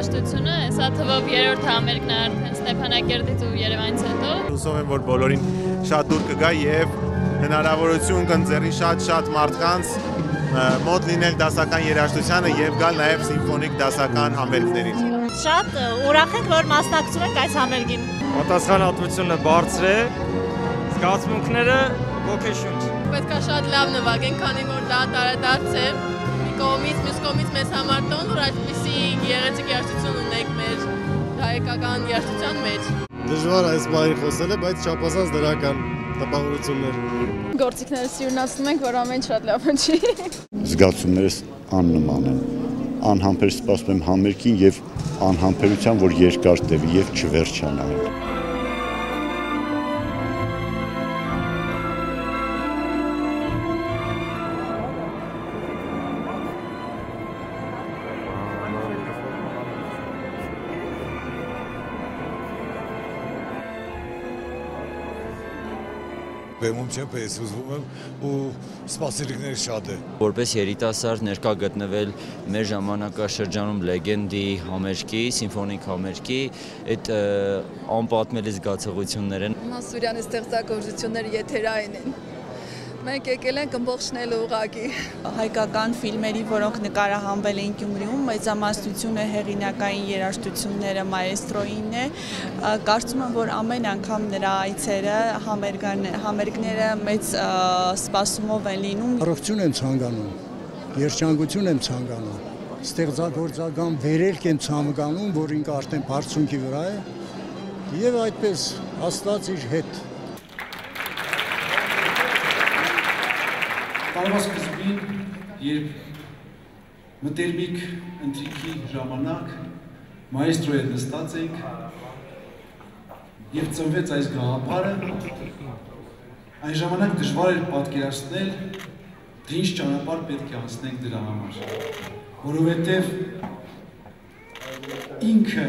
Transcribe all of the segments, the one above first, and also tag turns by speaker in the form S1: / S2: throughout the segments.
S1: երաժշտությունը, սա թվով երրորդ համերգն է արդեն Ստեփանակերտից ու Երևանից հետո։
S2: Հուսով եմ, որ բոլորին շատ դուր կգա եւ հնարավորություն կընձեռի շատ մարդկանց մոտ լինել դասական երաժշտությանը եւ գալ նաեւ սիմֆոնիկ դասական համերգներին։
S3: Շատ ուրախ ենք, որ մասնակցում ենք այս համերգին։
S4: Պատասխանատվությունը բարձր է, զգացմունքները ոգեշունչ։
S5: Պետք է շատ լավ նվագենք, քանի որ դա տարեդարձ է։ Մի կողմից, մյուս կողմից մեզ համար տոն, որ այդպիսի գեղեցիկ երաժշտություն ունենք մեր հայկական երաժշտության մեջ։
S6: Դժվար այս բառի խոսելը, բայց չափազանց դրական տպավորություններ։
S5: Գործիքները սիրունացնում ենք, որ ամեն շատ լավ ընչի։
S7: Զգացումներս աննման են։ Անհամբեր սպասում եմ համերգին եւ անհամբերության, որ երկար տևի եւ չվերջանա։
S6: Բեմում չեմ, պես ուզվում եմ ու սպասելիքները շատ է։
S8: Որպես երիտասարդ ներկա գտնվել մեր ժամանակաշրջանում լեգենդի համերգի, սիմֆոնիկ համերգի, այդ անպատմելի զգացողություններ են։
S5: Մասուրյանի ստեղծագործությունները եթերային են։ Մենք եկել ենք ըմբողջնելու ուղղակի։
S3: Հայկական ֆիլմերի, որոնք նկարահանվել են Գյումրիում, մեծամասնությունը հեղինակային երաժշտությունները մայեստրոին է։ Կարծում եմ, որ ամեն անգամ նրա այցերը, համերգները մեծ սպասումով են լինում։
S9: Առողջություն եմ ցանկանում, երջանկություն եմ ցանկանում, ստեղծագործական վերելք եմ ցանկանում, որ ինքը արդեն բարձունքի վրա է, եւ այդպես Աստված իր հետ։
S10: Տարվա սկզբին, երբ մտերմիկ ընթրիքի ժամանակ մայեստրոյի հետ նստած ենք եւ ծնվեց այս գաղափարը, այն ժամանակ դժվար էր պատկերացնել, թե ինչ ճանապարհ պետք է անցնենք դրա համար, որովհետեւ ինքը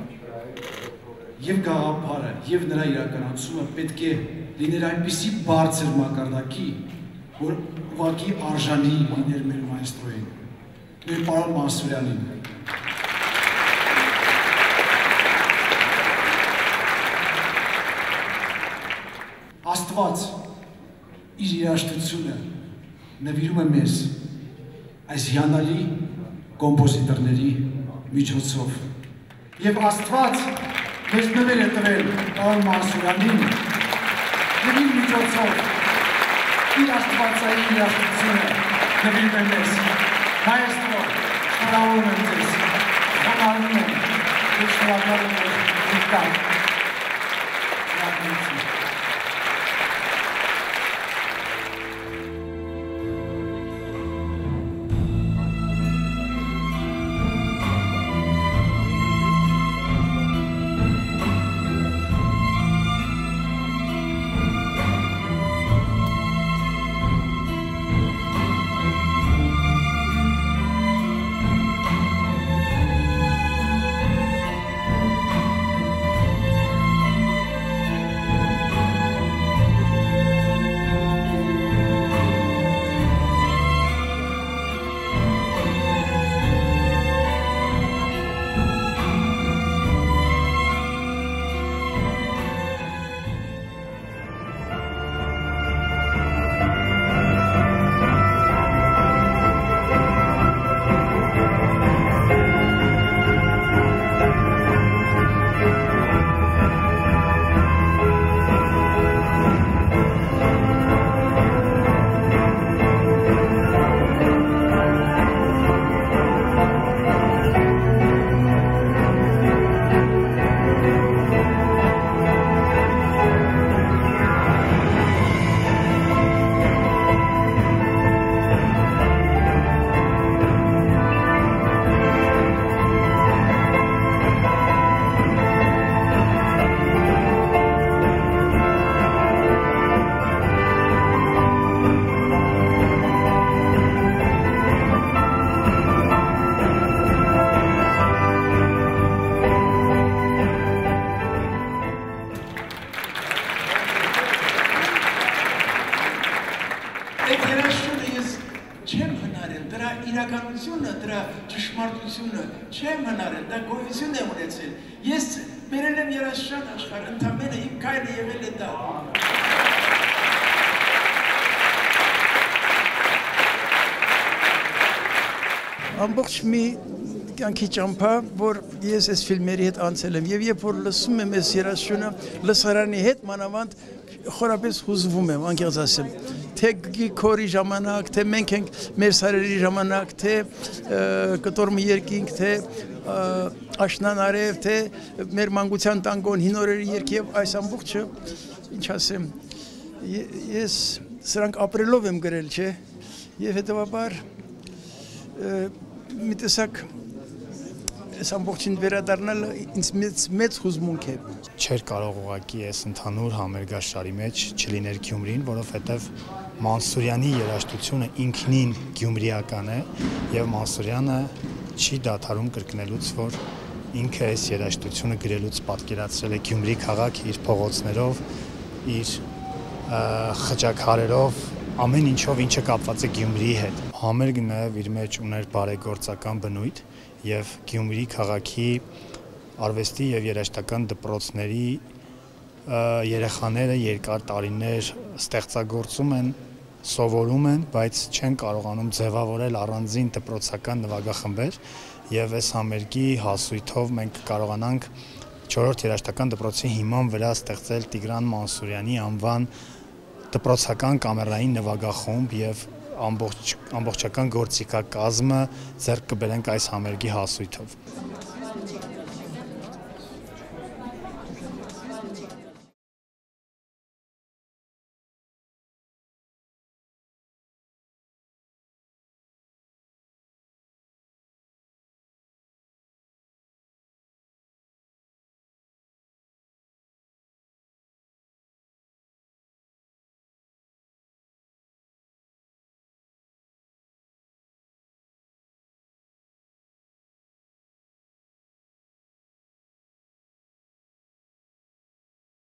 S10: եւ գաղափարը եւ նրա իրականացումը պետք է լիներ այնպիսի բարձր մակարդակի, որ ուղղակի արժանի լիներ մեր մայեստրոյին, մեր պարոն Մասուրյանին։ Աստված իր երաժշտությունը նվիրում է մեզ այս հիանալի կոմպոզիտորների միջոցով։ Եվ Աստված մեզ նվեր է տվել պարոն Մասուրյանին եւ իր միջոցով իր աստվածային երաժշտությունը նվիրում է մեզ։ Մայեստրո, շնորհավորում եմ ձեզ, խոնարհում եմ եւ շնորհակալ եմ
S11: իրականությունը, դրա ճշմարտությունը չեմ հնարել, դա գոյություն է ունեցել։ Ես բերել եմ երաժշտական աշխարհ, ընդամենը իմ քայլը եղել է դա։
S12: Ամբողջ մի կյանքի ճամփա, որ ես այս ֆիլմերի հետ անցել եմ եւ երբ որ լսում եմ այս երաժշտությունը լսարանի հետ մանավանդ խորապես հուզվում եմ, անկեղծ ասեմ, թե Գիքորի ժամանակ, թե մենք ենք մեր սարերի ժամանակ, թե կտորմի երկինք, թե աշնան արև, թե մեր մանկության տանգոն հին օրերի երգ եւ այս ամբողջը, ինչ ասեմ, ես սրանք ապրելով եմ գրել, չէ, եւ հետեւաբար մի տեսակ այս ամբողջին վերադառնալը ինձ մեծ հուզմունք է։
S13: Չէր կարող ուղղակի այս ընդհանուր համերգաշարի մեջ չլիներ Գյումրին, որովհետև Մանսուրյանի երաժշտությունը ինքնին գյումրիական է եւ Մանսուրյանը չի դադարում կրկնելուց, որ ինքը այս երաժշտությունը գրելուց պատկերացրել է Գյումրի քաղաք իր փողոցներով, իր խճակարերով, ամեն ինչով, ինչը կապված է Գյումրիի հետ։ Համերգը նաև իր մեջ ուներ բարեգործական բնույթ եւ Գյումրի քաղաքի արվեստի եւ երաժշտական դպրոցների երեխաները երկար տարիներ ստեղծագործում են, սովորում են, բայց չեն կարողանում ձևավորել առանձին դպրոցական նվագախմբեր եւ այս համերգի հասույթով մենք կարողանանք 4-րդ երաժշտական դպրոցի հիման վրա ստեղծել Տիգրան Մանսուրյանի անվան դպրոցական կամերային նվագախումբ եւ ամբողջական գործիքակազմը ձեռք կբերենք այս համերգի հասույթով։